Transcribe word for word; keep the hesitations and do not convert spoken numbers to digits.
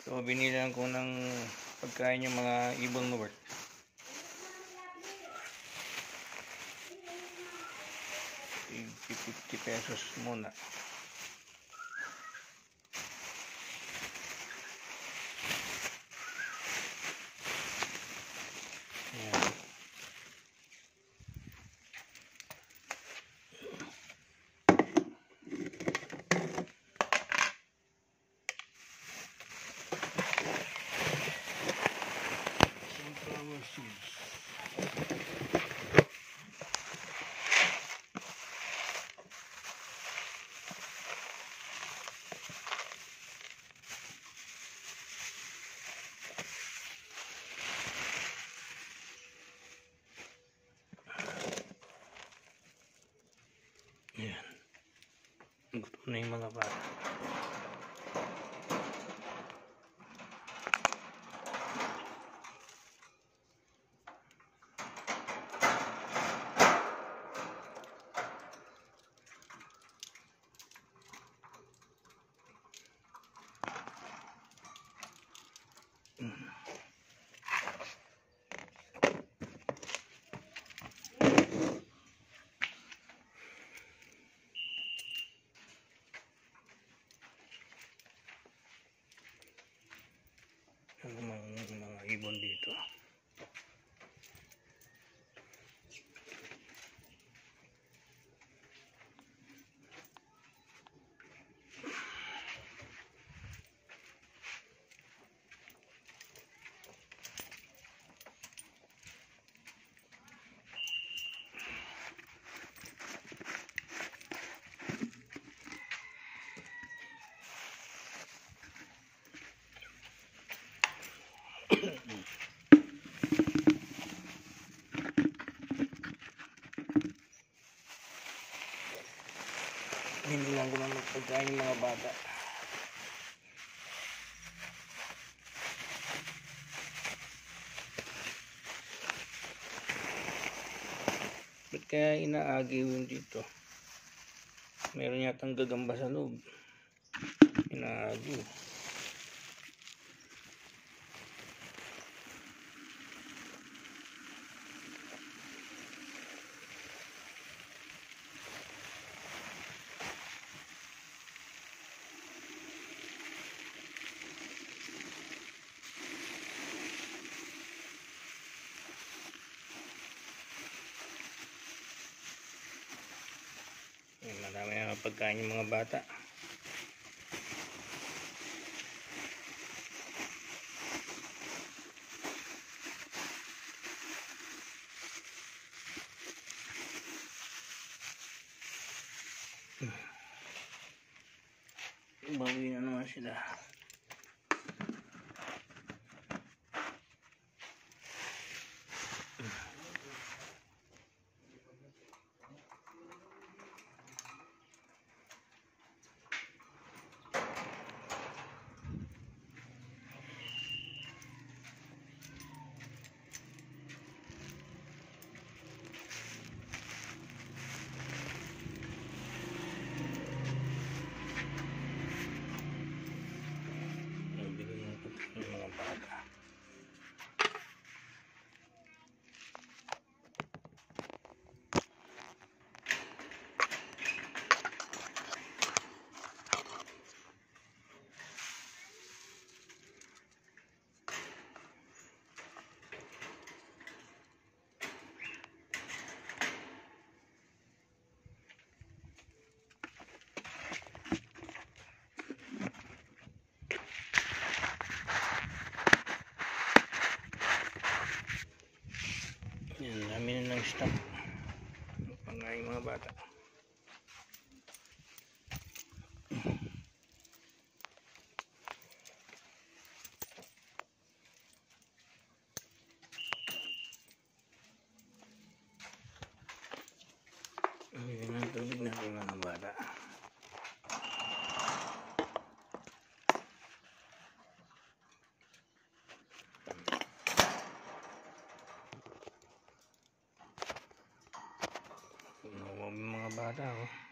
So, binilang ko ng pagkain yung mga ibon mo, Bert. fifty pesos muna. Ayan. Sunflower seeds. Ayan. Gusto na yung mga bata. Mm. Mga, mga ibon dito. Binilang ko ng pagkain yung mga bata. Ba't kaya inaagiw yun dito? Meron yatang gagamba sa loob. Inaagiw. Marami na pagkain yung mga bata. Bawi na naman sila. Yan, dami na ng stock. Pangay mga bata. Yan ang tubig natin mga bata. Mga bata, oh.